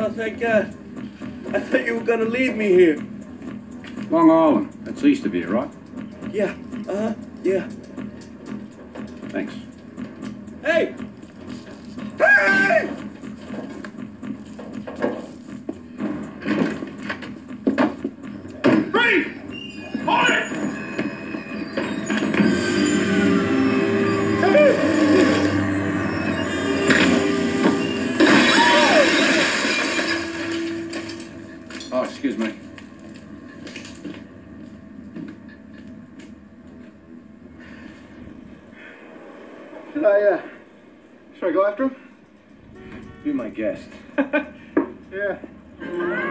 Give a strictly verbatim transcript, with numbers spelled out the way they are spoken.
Oh, thank God. I thought you were gonna leave me here. Long Island. That's east of here, right? Yeah. Uh-huh. Yeah. Thanks. Hey! Hey! Free! Hold it! Oh, excuse me. Should I, uh, should I go after him? Be my guest. Yeah.